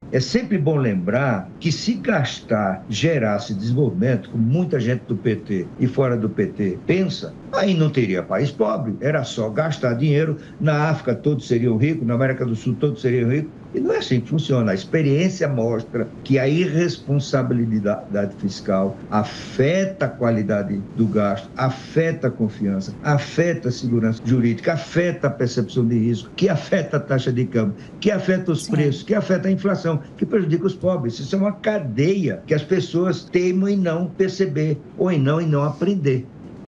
É sempre bom lembrar que se gastar gerasse desenvolvimento, como muita gente do PT e fora do PT pensa, aí não teria país pobre, era só gastar dinheiro, na África todos seriam ricos, na América do Sul todos seriam ricos, e não é assim que funciona. A experiência mostra que a irresponsabilidade fiscal afeta a qualidade do gasto, afeta a confiança, afeta a segurança jurídica, afeta a percepção de risco, que afeta a taxa de câmbio, que afeta os Sim. preços, que afeta a inflação, que prejudica os pobres. Isso é uma cadeia que as pessoas teimam em não perceber ou em não aprender.